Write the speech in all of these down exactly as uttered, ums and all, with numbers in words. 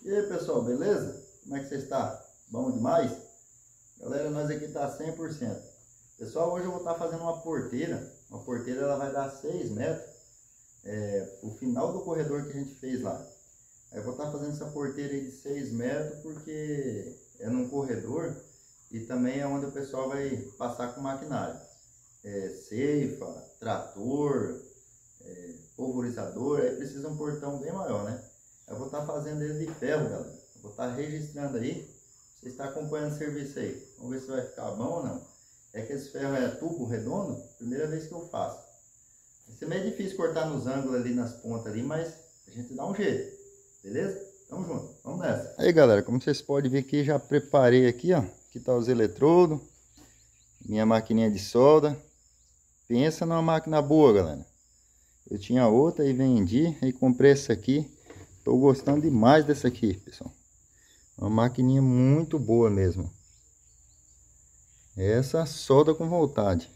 E aí pessoal, beleza? Como é que você está? Bom demais? Galera, nós aqui tá cem por cento. Pessoal, hoje eu vou estar fazendo uma porteira. Uma porteira ela vai dar seis metros. É, o final do corredor que a gente fez lá. Eu vou estar fazendo essa porteira aí de seis metros porque é num corredor e também é onde o pessoal vai passar com maquinário. É, ceifa, trator, é, pulverizador, aí precisa um portão bem maior, né? Eu vou estar fazendo ele de ferro, galera. Eu vou estar registrando aí. Você está acompanhando o serviço aí. Vamos ver se vai ficar bom ou não. É que esse ferro é tubo redondo, primeira vez que eu faço. Vai ser meio difícil cortar nos ângulos ali, nas pontas ali, mas a gente dá um jeito. Beleza? Tamo junto. Vamos nessa. Aí, galera, como vocês podem ver aqui, já preparei aqui, ó. Aqui tá os eletrodos. Minha maquininha de solda. Pensa numa máquina boa, galera. Eu tinha outra e vendi. E comprei essa aqui. Tô gostando demais dessa aqui, pessoal. Uma maquininha muito boa mesmo. Essa solda com vontade.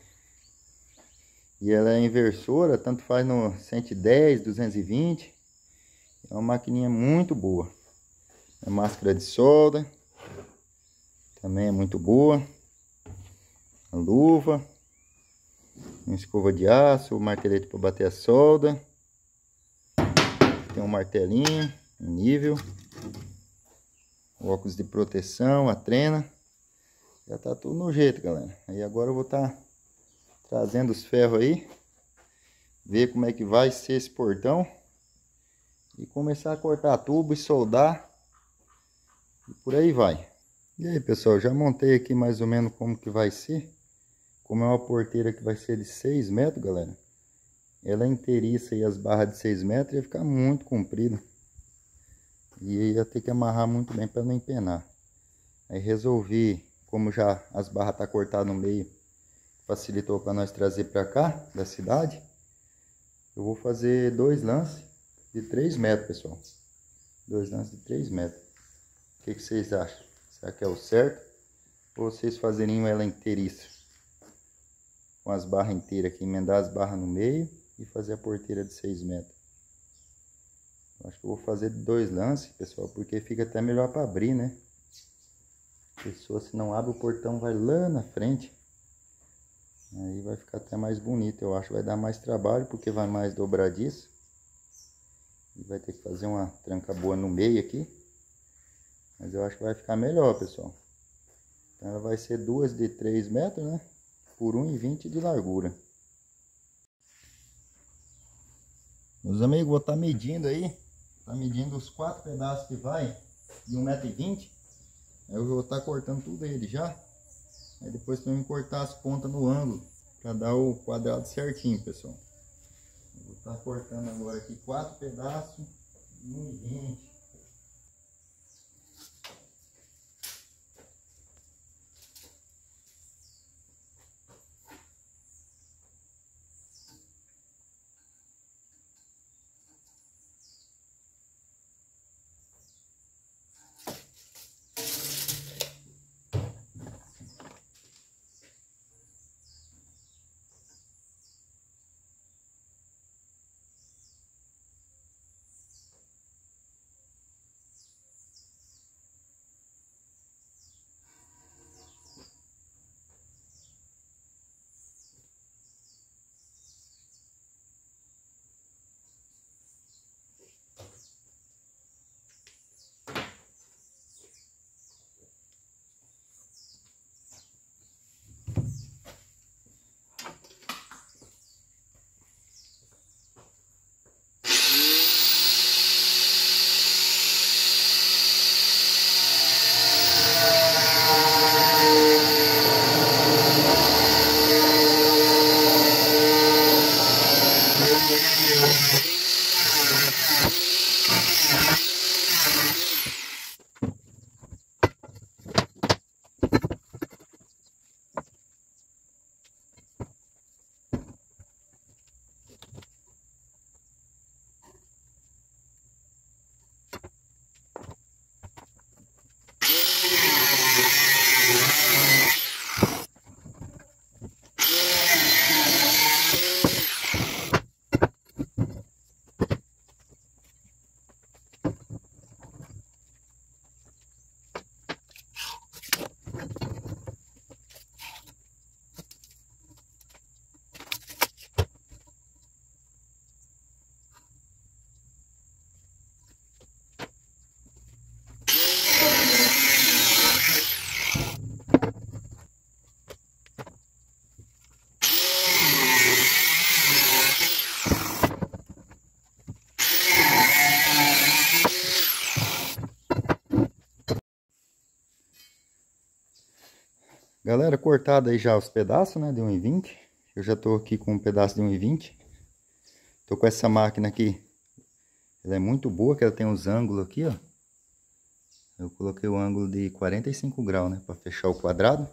E ela é inversora, tanto faz no cento e dez, duzentos e vinte. É uma maquininha muito boa. A máscara de solda também é muito boa. A luva. Uma escova de aço, o martelete para bater a solda. Tem um martelinho, um nível. O óculos de proteção, a trena. Já tá tudo no jeito, galera. Aí agora eu vou estar tá trazendo os ferros aí. Ver como é que vai ser esse portão. E começar a cortar tubo e soldar. E por aí vai. E aí, pessoal, já montei aqui mais ou menos como que vai ser. Como é uma porteira que vai ser de seis metros, galera. Ela inteiriça aí as barras de seis metros, ia ficar muito comprida. E ia ter que amarrar muito bem para não empenar. Aí resolvi, como já as barras tá cortadas no meio, facilitou para nós trazer para cá, da cidade. Eu vou fazer dois lances de três metros, pessoal. Dois lances de três metros. O que, que vocês acham? Será que é o certo? Ou vocês fazeriam ela inteiriça? Com as barras inteiras aqui, emendar as barras no meio e fazer a porteira de seis metros. Eu acho que eu vou fazer dois lances, pessoal, porque fica até melhor para abrir, né? A pessoa, se não abre o portão, vai lá na frente. Aí vai ficar até mais bonito, eu acho. Vai dar mais trabalho, porque vai mais dobradiço. E vai ter que fazer uma tranca boa no meio aqui. Mas eu acho que vai ficar melhor, pessoal. Então ela vai ser duas de três metros, né? Por um e vinte de largura. Meus amigos, vou estar medindo aí. Tá medindo os quatro pedaços que vai de um metro e vinte. Aí eu vou estar cortando tudo ele já. Aí depois também cortar as pontas no ângulo. Para dar o quadrado certinho, pessoal. Eu vou estar cortando agora aqui quatro pedaços de um e vinte. Galera, cortado aí já os pedaços, né, de um e vinte. Eu já tô aqui com um pedaço de um e vinte. Tô com essa máquina aqui. Ela é muito boa, que ela tem os ângulos aqui, ó. Eu coloquei o ângulo de quarenta e cinco graus, né, para fechar o quadrado.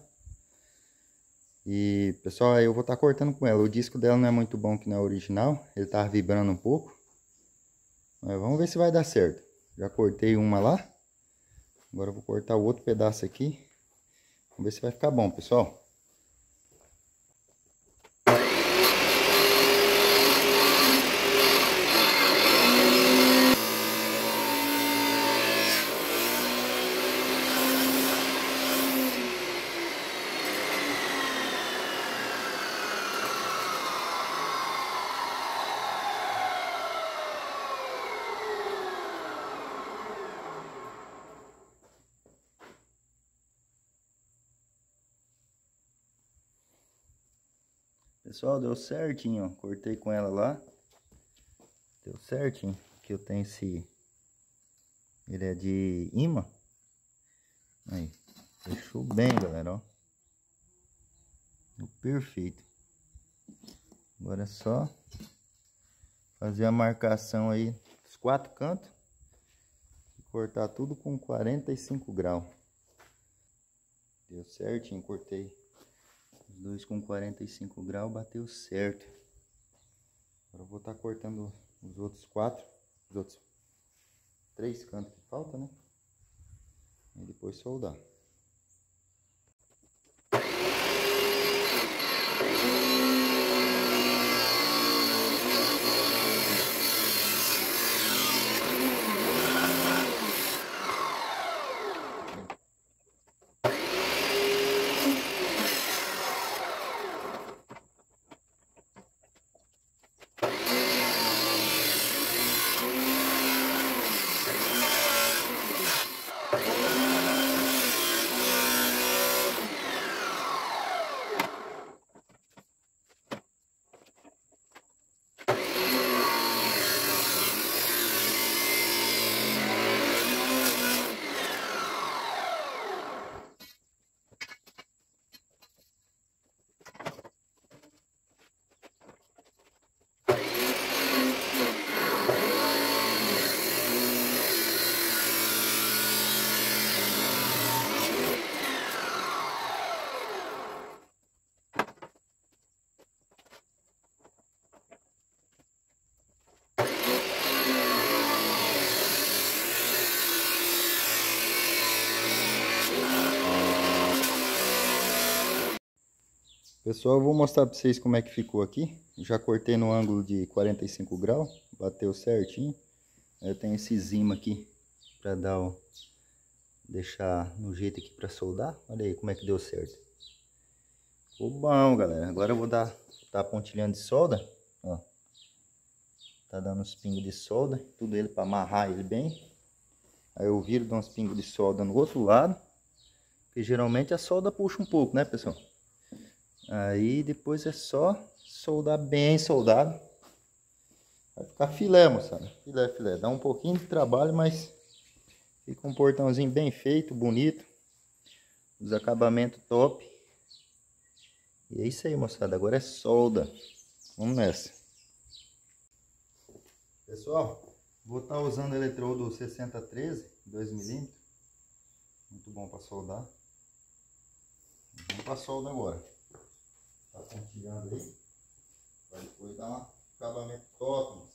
E, pessoal, aí eu vou estar cortando com ela. O disco dela não é muito bom que não é original. Ele tá vibrando um pouco. Mas vamos ver se vai dar certo. Já cortei uma lá. Agora eu vou cortar o outro pedaço aqui. Vamos ver se vai ficar bom, pessoal. Pessoal, deu certinho, ó. Cortei com ela lá. Deu certinho. Aqui eu tenho esse... Ele é de imã. Aí. Fechou bem, galera, ó. Perfeito. Agora é só fazer a marcação aí dos quatro cantos. E cortar tudo com quarenta e cinco graus. Deu certinho, cortei os dois com quarenta e cinco graus, bateu certo. Agora eu vou estar cortando os outros quatro, os outros três cantos que falta, né? E depois soldar. Pessoal, eu vou mostrar para vocês como é que ficou aqui. Já cortei no ângulo de quarenta e cinco graus, bateu certinho. Eu tenho esse zima aqui para dar o... deixar no jeito aqui para soldar. Olha aí como é que deu certo. Ficou bom, galera. Agora eu vou dar tá pontilhando de solda, ó. Tá dando uns pingos de solda, tudo ele para amarrar ele bem. Aí eu viro, dou uns pingos de solda no outro lado, porque geralmente a solda puxa um pouco, né, pessoal? Aí depois é só soldar bem soldado. Vai ficar filé, moçada. Filé, filé. Dá um pouquinho de trabalho, mas fica um portãozinho bem feito, bonito. Os acabamentos top. E é isso aí, moçada. Agora é solda. Vamos nessa. Pessoal, vou estar usando eletrodo sessenta treze, dois milímetros. Muito bom para soldar. Vamos para solda agora. Tá pontilhando aí, vai depois dar um acabamento top, moçada.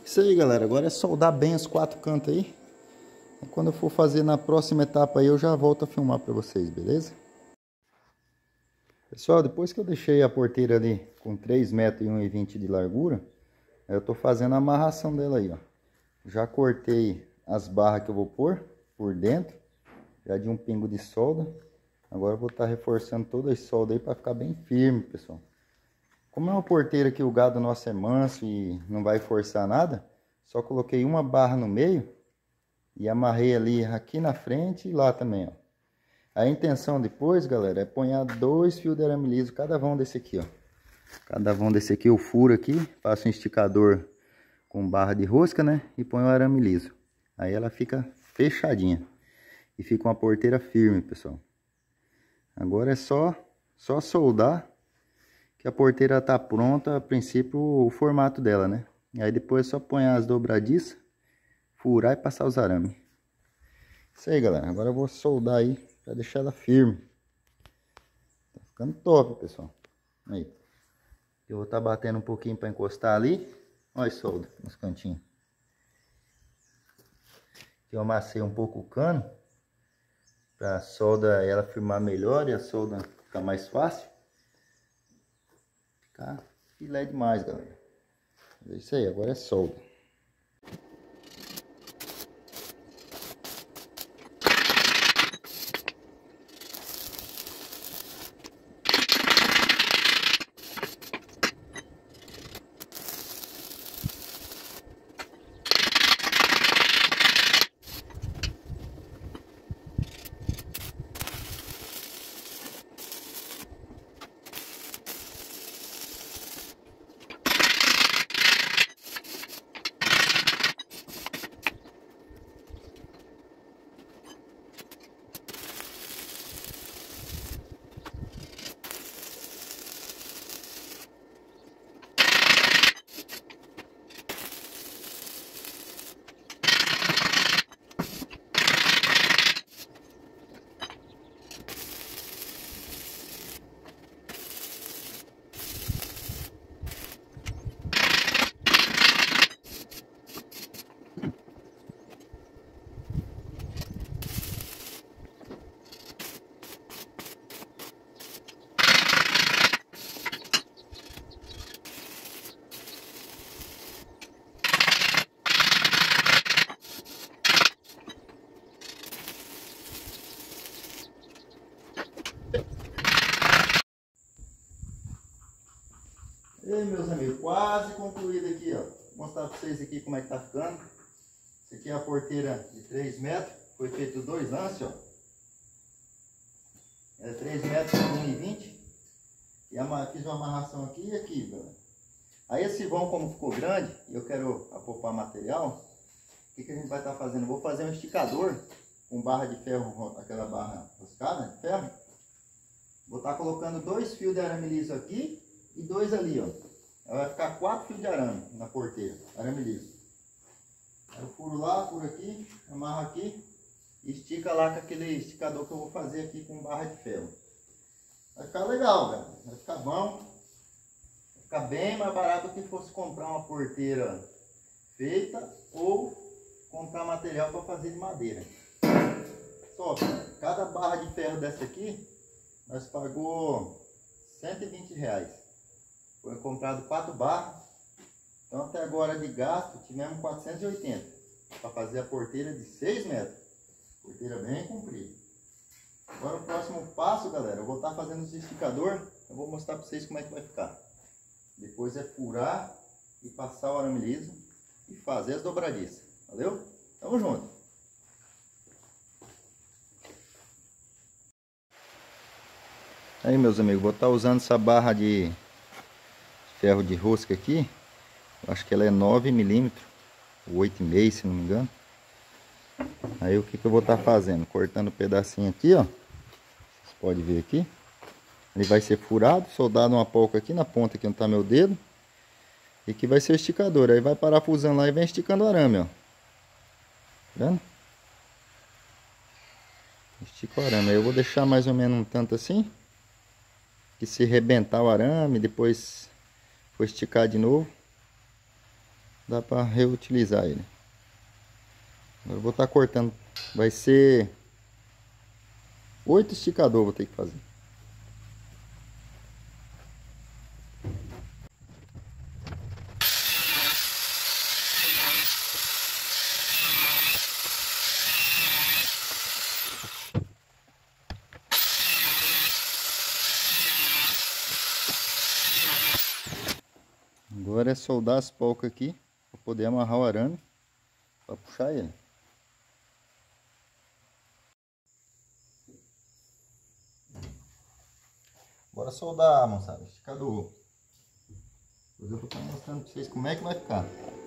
Isso aí, galera. Agora é soldar bem os quatro cantos aí. Quando eu for fazer na próxima etapa aí, eu já volto a filmar para vocês, beleza? Pessoal, depois que eu deixei a porteira ali com três metros e um e vinte de largura, eu tô fazendo a amarração dela aí, ó. Já cortei as barras que eu vou pôr por dentro, já de um pingo de solda. Agora eu vou estar reforçando todas as soldas aí para ficar bem firme, pessoal. Como é uma porteira que o gado nosso é manso e não vai forçar nada, só coloquei uma barra no meio e amarrei ali aqui na frente e lá também, ó. A intenção depois, galera, é ponhar dois fios de arame liso, cada vão desse aqui, ó. Cada vão desse aqui eu furo aqui, faço um esticador com barra de rosca, né? E ponho o arame liso. Aí ela fica fechadinha e fica uma porteira firme, pessoal. Agora é só, só soldar que a porteira tá pronta, a princípio o formato dela, né? E aí depois é só pôr as dobradiças, furar e passar os arames. Isso aí, galera. Agora eu vou soldar aí para deixar ela firme. Tá ficando top, pessoal. Aí. Eu vou estar tá batendo um pouquinho para encostar ali. Olha a solda nos cantinhos. Eu amassei um pouco o cano para a solda ela firmar melhor e a solda ficar mais fácil. Tá filé demais, galera. É isso aí, agora é solda. E aí, meus amigos, quase concluído aqui, ó. Vou mostrar para vocês aqui como é que tá ficando. Essa aqui é a porteira de três metros. Foi feito dois lances, ó. É três metros por um e vinte. E fiz uma amarração aqui e aqui, galera. Aí esse vão, como ficou grande, e eu quero apopar material, o que, que a gente vai estar tá fazendo? Vou fazer um esticador com barra de ferro, aquela barra roscada de ferro. Vou estar tá colocando dois fios de arame liso aqui e dois ali, ó. Vai ficar quatro fios de arame na porteira, arame liso. Eu furo lá, furo aqui, amarro aqui e estica lá com aquele esticador que eu vou fazer aqui com barra de ferro. Vai ficar legal, galera. Vai ficar bom. Vai ficar bem mais barato do que fosse comprar uma porteira feita ou comprar material para fazer de madeira. Top. Cada barra de ferro dessa aqui, nós pagou cento e vinte reais. Foi comprado quatro barras. Então até agora de gasto tivemos quatrocentos e oitenta para fazer a porteira de seis metros. Porteira bem comprida. Agora o próximo passo, galera, eu vou estar fazendo os esticador. Eu vou mostrar para vocês como é que vai ficar. Depois é furar e passar o arame liso e fazer as dobradiças. Valeu? Tamo junto. Aí, meus amigos, vou estar usando essa barra de ferro de rosca aqui. Eu acho que ela é nove milímetros, oito e meio, se não me engano. Aí o que, que eu vou estar fazendo? Cortando um pedacinho aqui, ó. Vocês podem ver aqui. Ele vai ser furado, soldado uma polca aqui na ponta que não tá meu dedo. E aqui vai ser o esticador. Aí vai parafusando lá e vem esticando o arame, ó. Tá vendo? Estica o arame. Aí eu vou deixar mais ou menos um tanto assim. Que se rebentar o arame, depois for esticar de novo. dá para reutilizar ele. Agora eu vou estar cortando, vai ser oito esticadores, vou ter que fazer. Agora é soldar as polcas aqui para poder amarrar o arame para puxar ele. Bora soldar, moçada, esticador. Depois eu vou estar mostrando para vocês como é que vai ficar.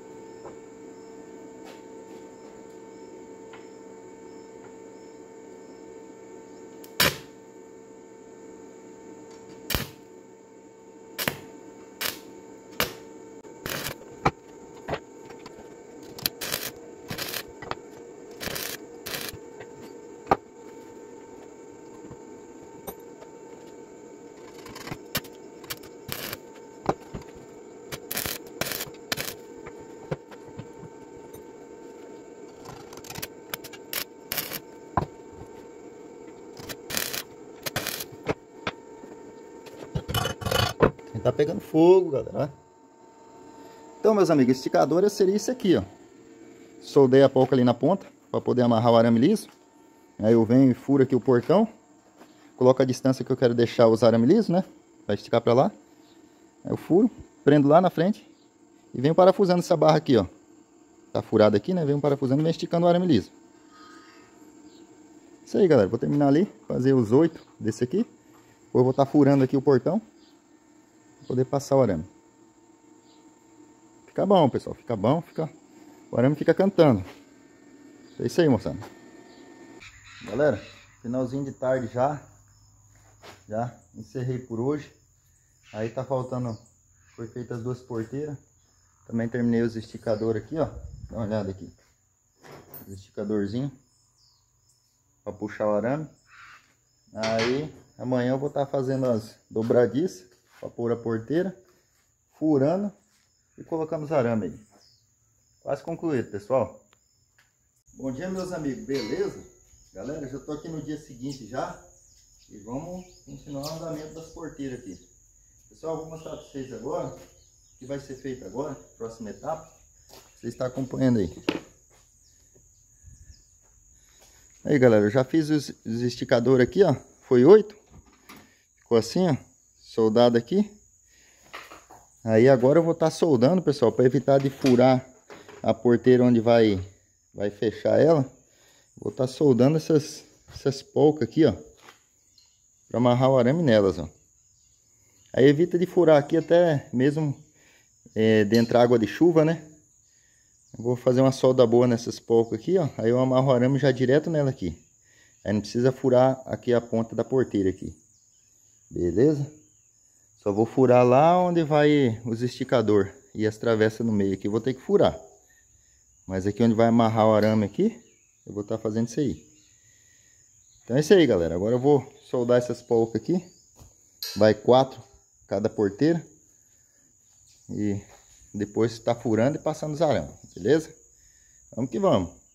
Tá pegando fogo, galera. Então, meus amigos, esticador seria isso aqui, ó. Soldei a polca ali na ponta para poder amarrar o arame liso. Aí eu venho e furo aqui o portão. Coloco a distância que eu quero deixar os arame liso, né? Vai esticar para lá. Aí eu furo, prendo lá na frente e venho parafusando essa barra aqui, ó. Tá furada aqui, né? Venho parafusando e venho esticando o arame liso. Isso aí, galera. Vou terminar ali, fazer os oito desse aqui. Depois eu vou estar furando aqui o portão poder passar o arame. Fica bom, pessoal, fica bom, fica... o arame fica cantando. É isso aí, moçada. Galera, finalzinho de tarde já. Já encerrei por hoje. Aí tá faltando, foi feitas as duas porteiras. Também terminei os esticadores aqui, ó. Dá uma olhada aqui. Os esticadorzinhos para puxar o arame. Aí amanhã eu vou estar fazendo as dobradiças para pôr a porteira, furando e colocando os arames aí. Quase concluído, pessoal. Bom dia, meus amigos, beleza? Galera, já tô aqui no dia seguinte já e vamos continuar o andamento das porteiras aqui. Pessoal, vou mostrar para vocês agora o que vai ser feito agora, próxima etapa. Você está acompanhando aí. Aí, galera, eu já fiz os, os esticadores aqui, ó. Foi oito. Ficou assim, ó. Soldado aqui. Aí agora eu vou estar soldando, pessoal, para evitar de furar a porteira onde vai vai fechar ela. Vou estar soldando essas essas polcas aqui, ó, para amarrar o arame nelas, ó. Aí evita de furar aqui até mesmo é, de entrar água de chuva, né? Eu vou fazer uma solda boa nessas polcas aqui, ó. Aí eu amarro o arame já direto nela aqui. Aí não precisa furar aqui a ponta da porteira aqui. Beleza? Só vou furar lá onde vai os esticador e as travessas no meio aqui, vou ter que furar. Mas aqui onde vai amarrar o arame aqui, eu vou estar fazendo isso aí. Então é isso aí, galera. Agora eu vou soldar essas polcas aqui. Vai quatro cada porteira. E depois está furando e passando os arames, beleza? Vamos que vamos.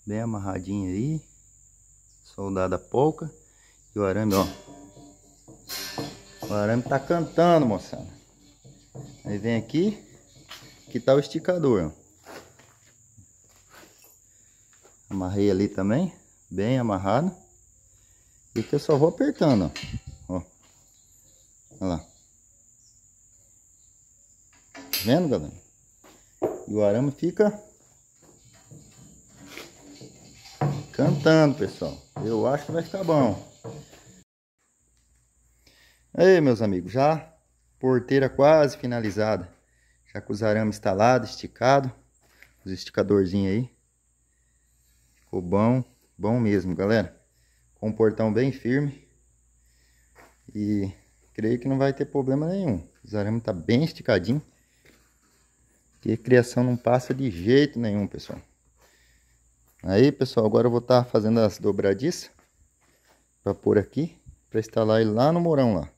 Bem amarradinho aí. Soldada polca. E o arame, ó. O arame tá cantando, moçada. Aí vem aqui. Aqui tá o esticador, ó. Amarrei ali também. Bem amarrado. E aqui eu só vou apertando, ó. Ó. Olha lá. Tá vendo, galera? E o arame fica cantando, pessoal. Eu acho que vai ficar bom. Aí, meus amigos, já porteira quase finalizada. Já com os arames instalados, esticado. Os esticadorzinhos aí. Ficou bom, bom mesmo, galera. Com um portão bem firme. E creio que não vai ter problema nenhum. Os arames tá bem esticadinho. Que a criação não passa de jeito nenhum, pessoal. Aí, pessoal, agora eu vou estar tá fazendo as dobradiças para pôr aqui, para instalar ele lá no morão lá.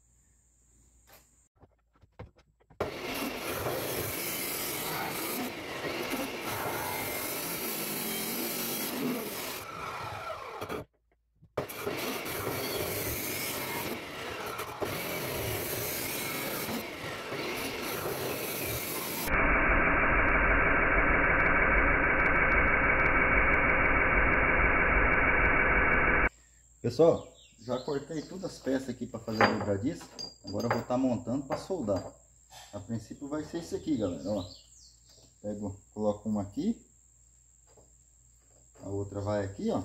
Pessoal, já cortei todas as peças aqui para fazer a dobradiça. Agora eu vou estar montando para soldar. A princípio vai ser isso aqui, galera. Ó. Pego, coloco uma aqui. A outra vai aqui, ó.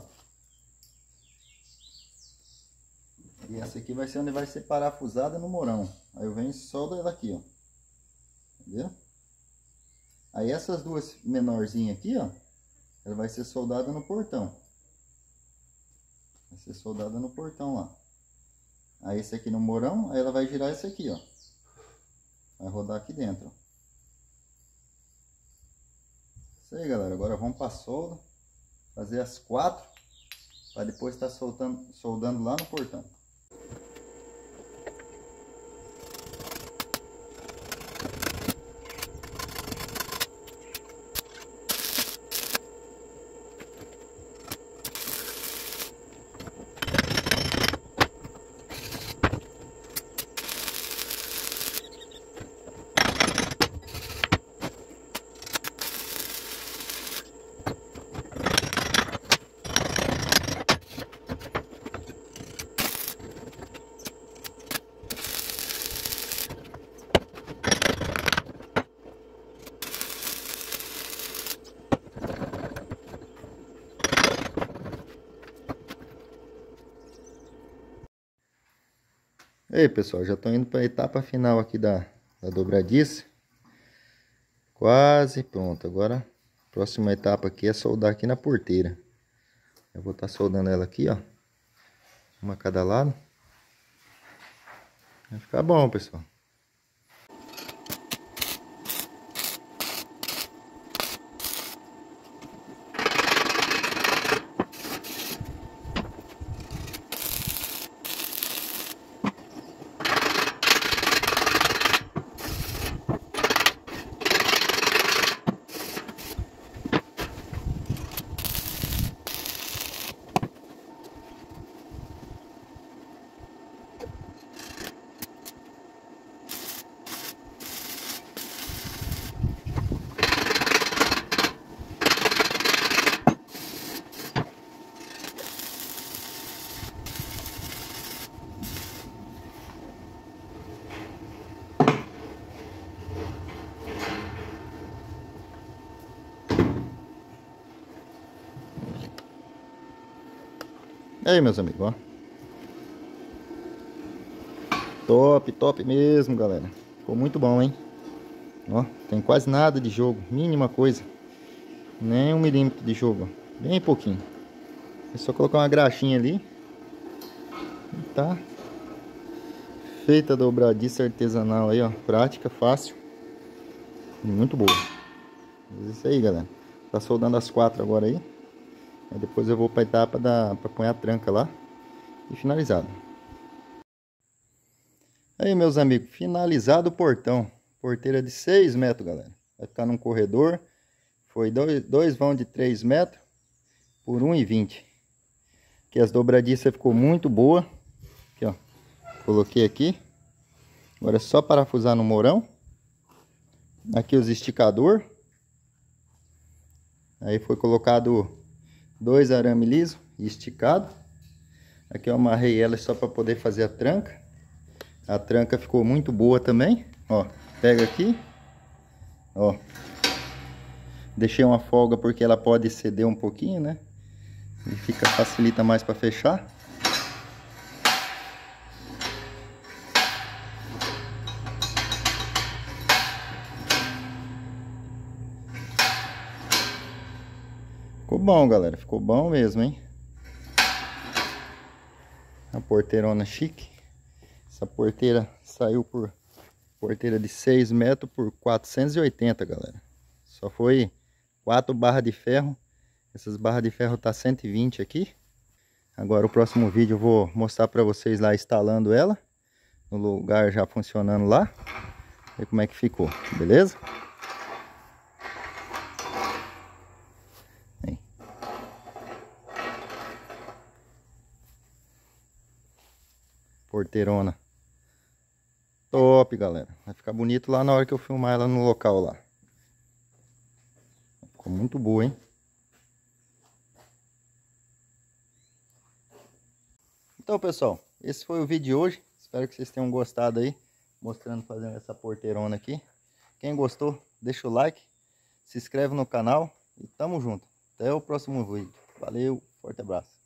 E essa aqui vai ser onde vai ser parafusada no morão. Aí eu venho e soldo ela aqui, ó. Entendeu? Aí essas duas menorzinhas aqui, ó. Ela vai ser soldada no portão. Vai ser soldada no portão lá. Aí esse aqui no morão, aí ela vai girar esse aqui, ó. Vai rodar aqui dentro, ó. Isso aí, galera. Agora vamos para solda. Fazer as quatro. Para depois estar soltando, soldando lá no portão. E aí, pessoal, já estou indo para a etapa final aqui da, da dobradiça. Quase pronto. Agora, a próxima etapa aqui é soldar aqui na porteira. Eu vou estar soldando ela aqui, ó. Uma a cada lado. Vai ficar bom, pessoal. E aí, meus amigos, ó. Top, top mesmo, galera. Ficou muito bom, hein? Ó, tem quase nada de jogo, mínima coisa. Nem um milímetro de jogo, ó. Bem pouquinho. É só colocar uma graxinha ali. E tá feita a dobradiça artesanal aí, ó. Prática, fácil. Muito boa. É isso aí, galera. Tá soldando as quatro agora aí. Aí depois eu vou para a etapa da para pôr a tranca lá e finalizado. Aí, meus amigos, finalizado o portão. Porteira de seis metros, galera. Vai ficar num corredor. Foi dois, dois vão de três metros por um e vinte. Aqui as dobradiças ficou muito boa. Aqui, ó. Coloquei aqui. Agora é só parafusar no morão. Aqui os esticador. Aí foi colocado dois arame liso e esticado. Aqui eu amarrei ela só para poder fazer a tranca. A tranca ficou muito boa também. Ó, pega aqui. Ó. Deixei uma folga porque ela pode ceder um pouquinho, né? E fica, facilita mais para fechar. Ficou bom, galera. Ficou bom mesmo, hein? A porteirona chique. Essa porteira saiu por porteira de seis metros por quatrocentos e oitenta, galera. Só foi quatro barras de ferro. Essas barras de ferro tá cento e vinte aqui. Agora o próximo vídeo eu vou mostrar para vocês lá instalando ela. No lugar já funcionando lá. Ver como é que ficou, beleza? Aí. Porteirona. Top, galera. Vai ficar bonito lá na hora que eu filmar ela no local lá. Ficou muito boa, hein? Então, pessoal, esse foi o vídeo de hoje. Espero que vocês tenham gostado aí, mostrando fazendo essa porteirona aqui. Quem gostou, deixa o like, se inscreve no canal e tamo junto. Até o próximo vídeo. Valeu, forte abraço.